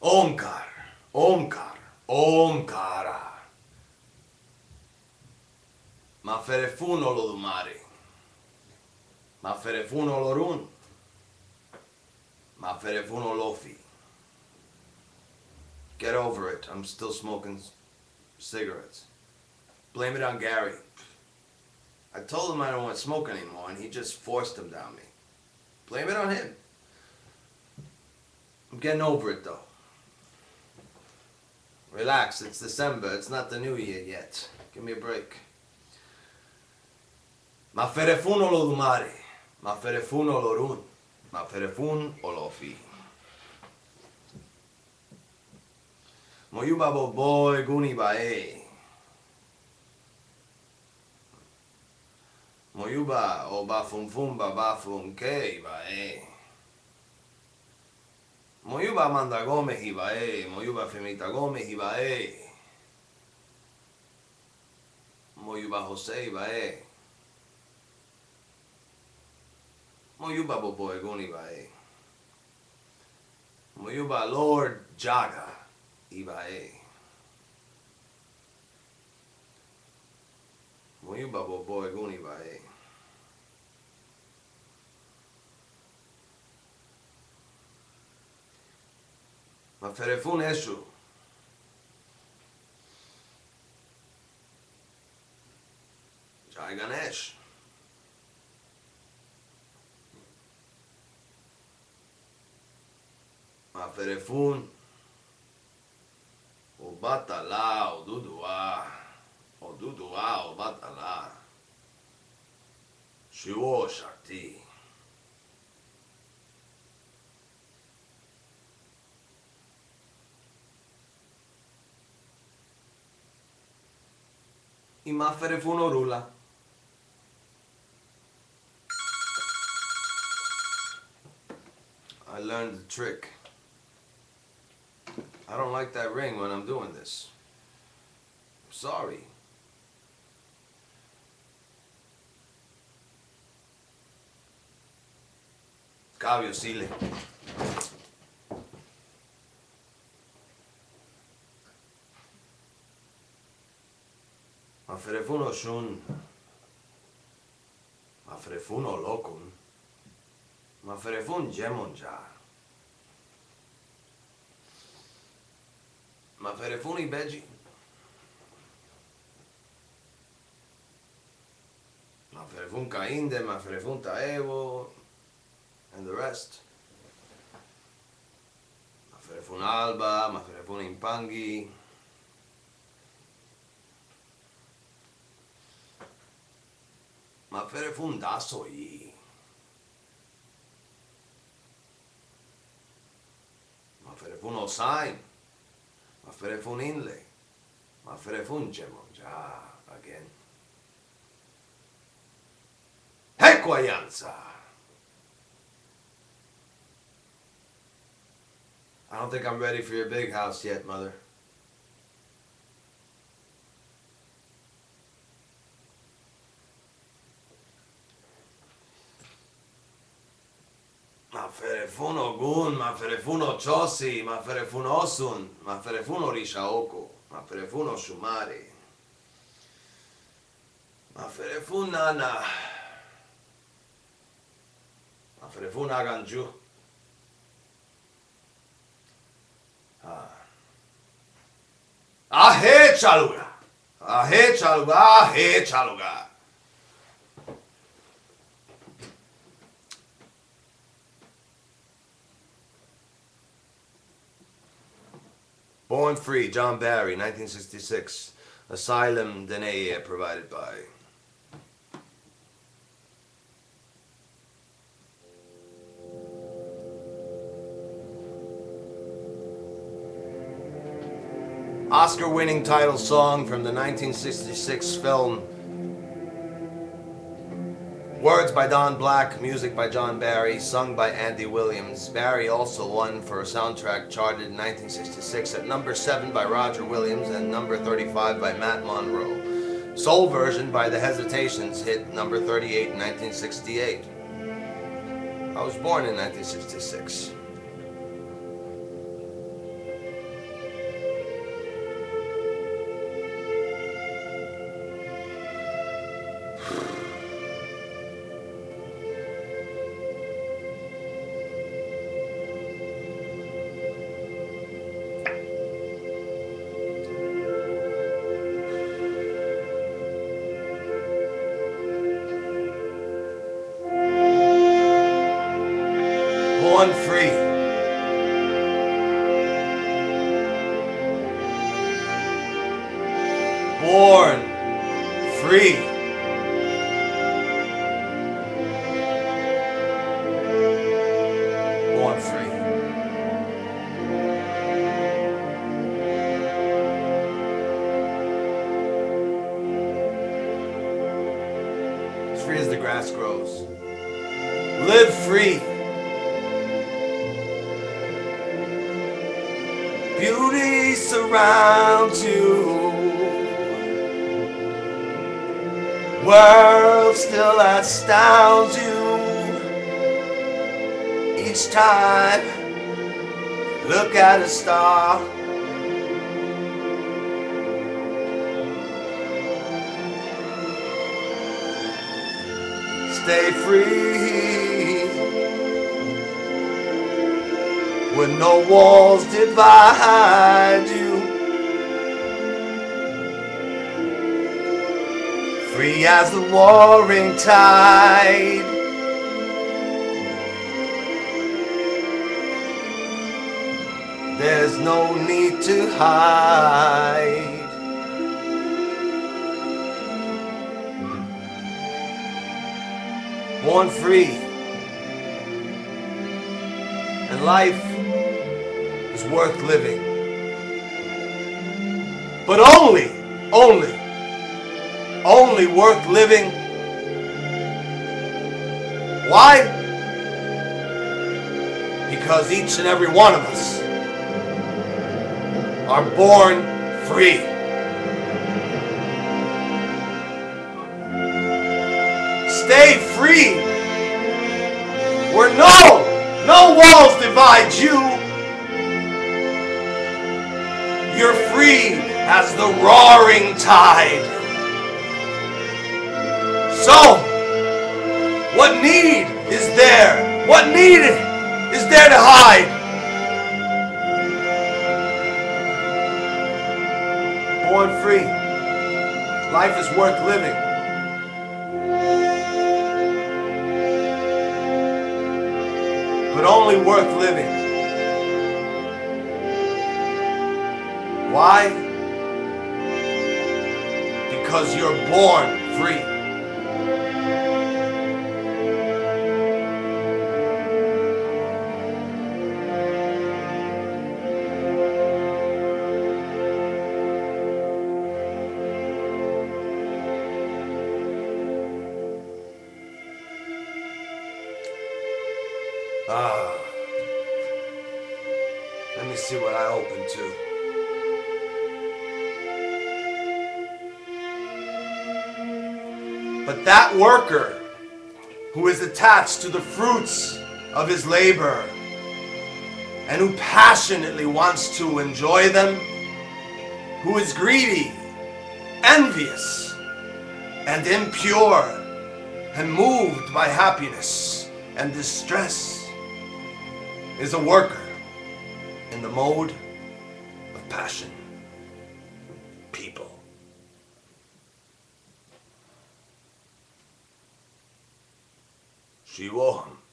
Omkar, Omkar, Omkara. Maferefun Olodumare. Maferefun Olorun. Maferefun Olofi. Get over it. I'm still smoking cigarettes. Blame it on Gary. I told him I don't want to smoke anymore, and he just forced them down me. Blame it on him. I'm getting over it, though. Relax, it's December. It's not the new year yet. Give me a break. Maferefun Olodumare. Maferefun Olorun. Maferefun Olofi. Moyuba boy guni bae. Moyuba o bafum bafum ke bae. Moyuba mandagome hibae. Moyuba femitagome hibae. Moyuba Jose bae. Moyuba boy guni bae. Moyuba Lord Jaga. Ibae. Moyuba boy guni bae. Maferefun Eshu. Jai Ganesh. Maferefun O Batala, o Dudua, o Batala, Shivo Shakti. I Maferefun Orula. I learned the trick. I don't like that ring when I'm doing this. I'm sorry. Cambio, Sile. Maferefun Oshun. Maferefun Olokun. Maferefun Jemonja. Maferefun Ibeji. Maferefun Kainde, Maferefun Taevo, and the rest. Maferefun Alba, Maferefun Impangi. Maferefun Dasoi. Maferefun Osain. Maferefun Inle. Maferefun Jemonja again. Hequayanza. I don't think I'm ready for your big house yet, Mother. Maferefun Ogun, Maferefun Ochosi, Maferefun Osun, Maferefun Orishaoko, Maferefun Oshumari, Maferefun Nana, Maferefun Aganju. Ahe Chaluga, Ahe Chaluga, Ahe Chaluga. Born Free, John Barry, 1966. Asylum Dene provided by. Oscar-winning title song from the 1966 film. Words by Don Black, music by John Barry, sung by Andy Williams. Barry also won for a soundtrack charted in 1966 at number 7 by Roger Williams and number 35 by Matt Monroe. Soul version by The Hesitations hit number 38 in 1968. I was born in 1966. born free. Born free. As free as the grass grows. Live free. Beauty surrounds you. World still astounds you. Each time, look at a star. Stay free, with no walls divide you. Free as the warring tide. There's no need to hide. Born free. And life is worth living. But only worth living. Why? Because each and every one of us are born free. Stay free, where no walls divide you. You're free as the roaring tide. So, what need is there? What need is there to hide? Born free. Life is worth living. But only worth living. Why? Because you're born free. Let me see what I open to. But that worker who is attached to the fruits of his labor and who passionately wants to enjoy them, who is greedy, envious, and impure, and moved by happiness and distress, is a worker in the mode of passion. People. Shivoham.